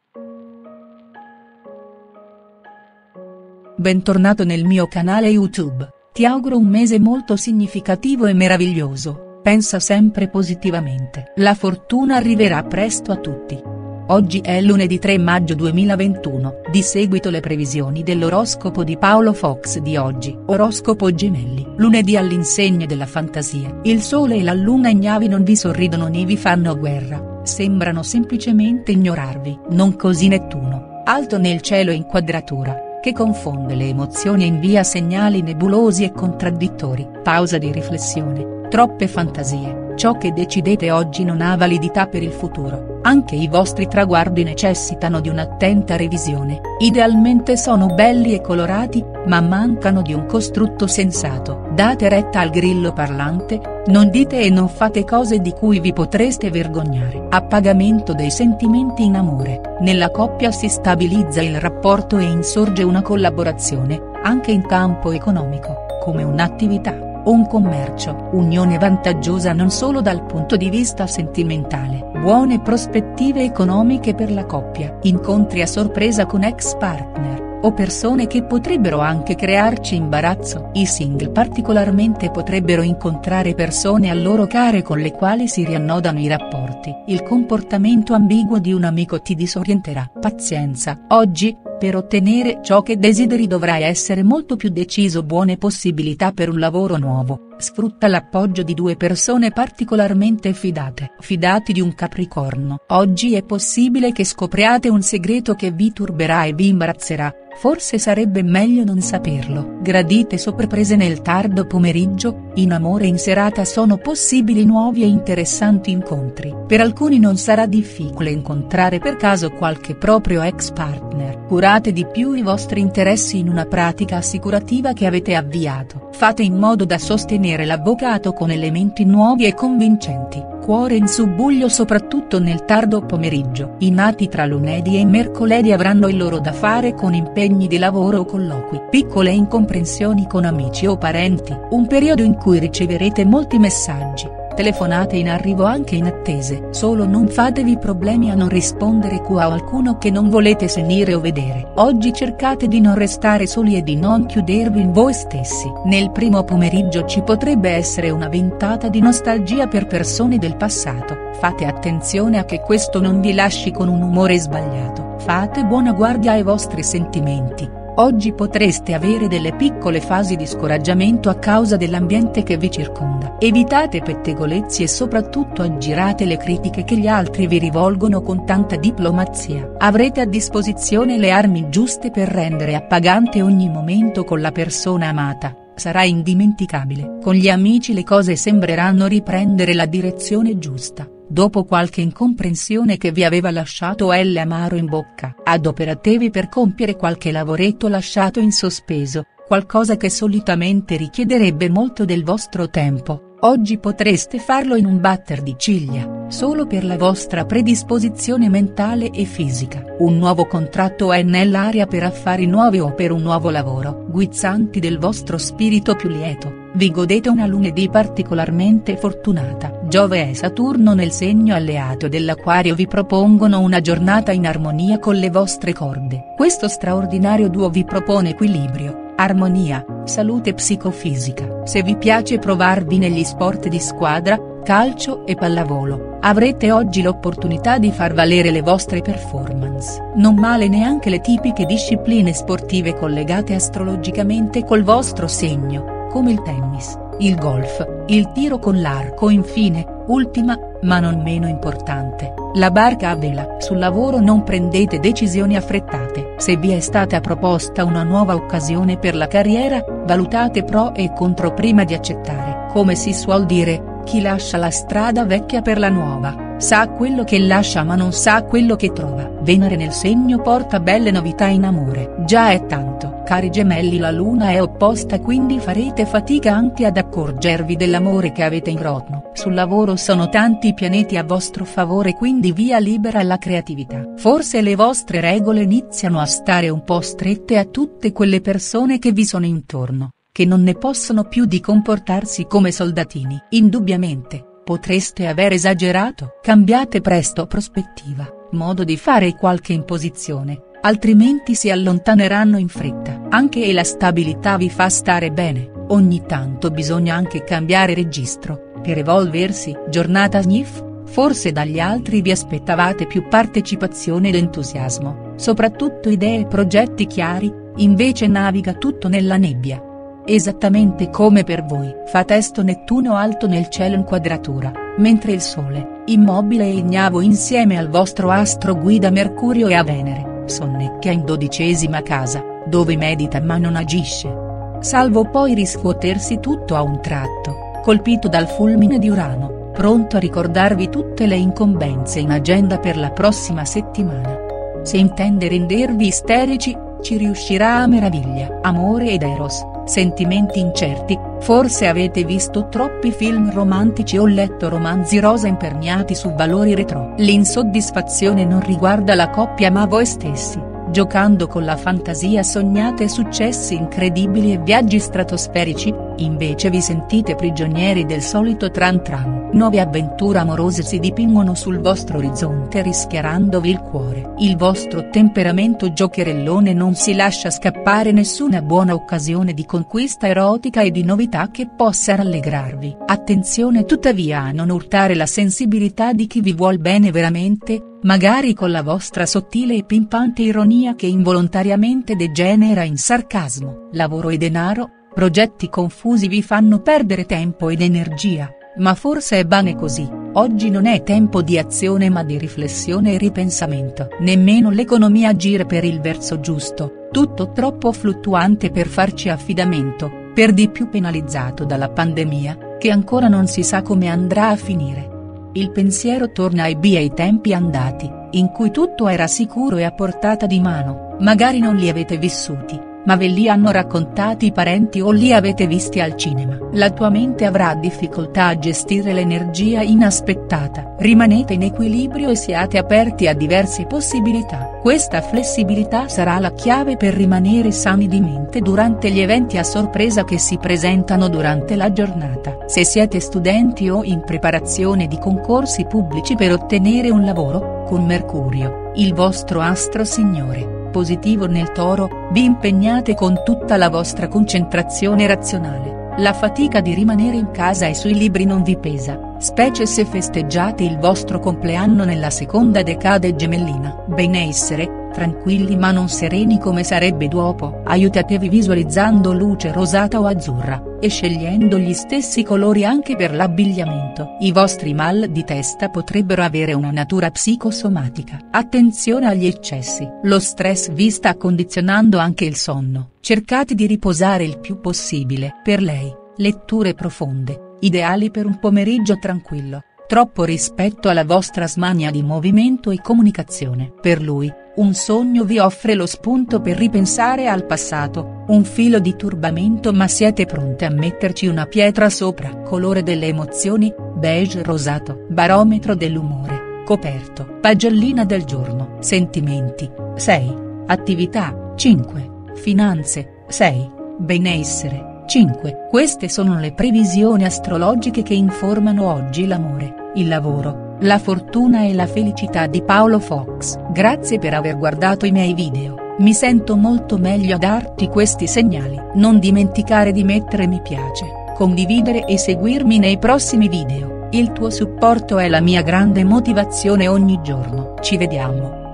Bentornato nel mio canale YouTube, ti auguro un mese molto significativo e meraviglioso, pensa sempre positivamente. La fortuna arriverà presto a tutti. Oggi è lunedì 3 maggio 2021, di seguito le previsioni dell'oroscopo di Paolo Fox di oggi. Oroscopo Gemelli. Lunedì all'insegna della fantasia. Il sole e la luna ignavi non vi sorridono né vi fanno guerra, sembrano semplicemente ignorarvi. Non così Nettuno, alto nel cielo in quadratura, che confonde le emozioni e invia segnali nebulosi e contraddittori. Pausa di riflessione, troppe fantasie. Ciò che decidete oggi non ha validità per il futuro, anche i vostri traguardi necessitano di un'attenta revisione. Idealmente sono belli e colorati, ma mancano di un costrutto sensato. Date retta al grillo parlante, non dite e non fate cose di cui vi potreste vergognare. Appagamento dei sentimenti in amore. Nella coppia si stabilizza il rapporto e insorge una collaborazione, anche in campo economico, come un'attività, un commercio. Unione vantaggiosa non solo dal punto di vista sentimentale. Buone prospettive economiche per la coppia. Incontri a sorpresa con ex partner o persone che potrebbero anche crearci imbarazzo. I single particolarmente potrebbero incontrare persone a loro care con le quali si riannodano i rapporti. Il comportamento ambiguo di un amico ti disorienterà. Pazienza. Oggi, per ottenere ciò che desideri dovrai essere molto più deciso. Buone possibilità per un lavoro nuovo. Sfrutta l'appoggio di due persone particolarmente fidate. Fidati di un Capricorno. Oggi è possibile che scopriate un segreto che vi turberà e vi imbarazzerà, forse sarebbe meglio non saperlo. Gradite sorprese nel tardo pomeriggio, in amore in serata sono possibili nuovi e interessanti incontri. Per alcuni non sarà difficile incontrare per caso qualche proprio ex partner. Curate di più i vostri interessi in una pratica assicurativa che avete avviato. Fate in modo da sostenere l'avvocato con elementi nuovi e convincenti. Cuore in subbuglio soprattutto nel tardo pomeriggio. I nati tra lunedì e mercoledì avranno il loro da fare con impegni di lavoro o colloqui. Piccole incomprensioni con amici o parenti. Un periodo in cui riceverete molti messaggi, telefonate in arrivo anche in attese. Solo non fatevi problemi a non rispondere a qualcuno che non volete sentire o vedere. Oggi cercate di non restare soli e di non chiudervi in voi stessi. Nel primo pomeriggio ci potrebbe essere una ventata di nostalgia per persone del passato. Fate attenzione a che questo non vi lasci con un umore sbagliato. Fate buona guardia ai vostri sentimenti. Oggi potreste avere delle piccole fasi di scoraggiamento a causa dell'ambiente che vi circonda. Evitate pettegolezzi e soprattutto aggirate le critiche che gli altri vi rivolgono con tanta diplomazia. Avrete a disposizione le armi giuste per rendere appagante ogni momento con la persona amata. Sarà indimenticabile. Con gli amici le cose sembreranno riprendere la direzione giusta, dopo qualche incomprensione che vi aveva lasciato l'amaro in bocca. Adoperatevi per compiere qualche lavoretto lasciato in sospeso, qualcosa che solitamente richiederebbe molto del vostro tempo. Oggi potreste farlo in un batter di ciglia, solo per la vostra predisposizione mentale e fisica. Un nuovo contratto è nell'aria per affari nuovi o per un nuovo lavoro. Guizzanti del vostro spirito più lieto, vi godete una lunedì particolarmente fortunata. Giove e Saturno nel segno alleato dell'Acquario vi propongono una giornata in armonia con le vostre corde. Questo straordinario duo vi propone equilibrio, armonia, salute psicofisica. Se vi piace provarvi negli sport di squadra, calcio e pallavolo, avrete oggi l'opportunità di far valere le vostre performance. Non male neanche le tipiche discipline sportive collegate astrologicamente col vostro segno, come il tennis, il golf, il tiro con l'arco. Infine, ultima, ma non meno importante, la barca a vela. Sul lavoro non prendete decisioni affrettate. Se vi è stata proposta una nuova occasione per la carriera, valutate pro e contro prima di accettare. Come si suol dire, chi lascia la strada vecchia per la nuova, sa quello che lascia ma non sa quello che trova. Venere nel segno porta belle novità in amore. Già è tanto. Cari gemelli, la luna è opposta, quindi farete fatica anche ad accorgervi dell'amore che avete in rotno. Sul lavoro sono tanti pianeti a vostro favore, quindi via libera alla creatività. Forse le vostre regole iniziano a stare un po' strette a tutte quelle persone che vi sono intorno, che non ne possono più di comportarsi come soldatini. Indubbiamente, potreste aver esagerato. Cambiate presto prospettiva, modo di fare e qualche imposizione, altrimenti si allontaneranno in fretta. Anche la stabilità vi fa stare bene, ogni tanto bisogna anche cambiare registro, per evolversi. Giornata sniff, forse dagli altri vi aspettavate più partecipazione ed entusiasmo, soprattutto idee e progetti chiari, invece naviga tutto nella nebbia. Esattamente come per voi. Fa testo Nettuno alto nel cielo in quadratura, mentre il Sole, immobile e ignavo insieme al vostro astro guida Mercurio e a Venere, sonnecchia in 12ª casa, dove medita ma non agisce. Salvo poi riscuotersi tutto a un tratto, colpito dal fulmine di Urano, pronto a ricordarvi tutte le incombenze in agenda per la prossima settimana. Se intende rendervi isterici, ci riuscirà a meraviglia. Amore ed eros, sentimenti incerti, forse avete visto troppi film romantici o letto romanzi rosa imperniati su valori retro. L'insoddisfazione non riguarda la coppia ma voi stessi, giocando con la fantasia sognate successi incredibili e viaggi stratosferici, invece vi sentite prigionieri del solito tran tran. Nuove avventure amorose si dipingono sul vostro orizzonte rischiarandovi il cuore. Il vostro temperamento giocherellone non si lascia scappare nessuna buona occasione di conquista erotica e di novità che possa rallegrarvi. Attenzione tuttavia a non urtare la sensibilità di chi vi vuol bene veramente, magari con la vostra sottile e pimpante ironia che involontariamente degenera in sarcasmo. Lavoro e denaro, progetti confusi vi fanno perdere tempo ed energia, ma forse è bene così. Oggi non è tempo di azione ma di riflessione e ripensamento. Nemmeno l'economia gira per il verso giusto, tutto troppo fluttuante per farci affidamento, per di più penalizzato dalla pandemia, che ancora non si sa come andrà a finire. Il pensiero torna ai tempi andati, in cui tutto era sicuro e a portata di mano, magari non li avete vissuti, ma ve li hanno raccontati i parenti o li avete visti al cinema. La tua mente avrà difficoltà a gestire l'energia inaspettata. Rimanete in equilibrio e siate aperti a diverse possibilità. Questa flessibilità sarà la chiave per rimanere sani di mente durante gli eventi a sorpresa che si presentano durante la giornata. Se siete studenti o in preparazione di concorsi pubblici per ottenere un lavoro, con Mercurio, il vostro astro signore, positivo nel Toro, vi impegnate con tutta la vostra concentrazione razionale. La fatica di rimanere in casa e sui libri non vi pesa, specie se festeggiate il vostro compleanno nella seconda decade gemellina. Benessere, tranquilli ma non sereni come sarebbe dopo. Aiutatevi visualizzando luce rosata o azzurra, e scegliendo gli stessi colori anche per l'abbigliamento. I vostri mal di testa potrebbero avere una natura psicosomatica. Attenzione agli eccessi. Lo stress vi sta condizionando anche il sonno. Cercate di riposare il più possibile. Per lei, letture profonde, ideali per un pomeriggio tranquillo. Troppo rispetto alla vostra smania di movimento e comunicazione. Per lui, un sogno vi offre lo spunto per ripensare al passato, un filo di turbamento ma siete pronte a metterci una pietra sopra. Colore delle emozioni, beige rosato. Barometro dell'umore, coperto. Pagellina del giorno. Sentimenti, 6. Attività, 5. Finanze, 6. Benessere, 5. Queste sono le previsioni astrologiche che informano oggi l'amore, il lavoro, la fortuna e la felicità di Paolo Fox. Grazie per aver guardato i miei video, mi sento molto meglio a darti questi segnali. Non dimenticare di mettere mi piace, condividere e seguirmi nei prossimi video, il tuo supporto è la mia grande motivazione ogni giorno. Ci vediamo.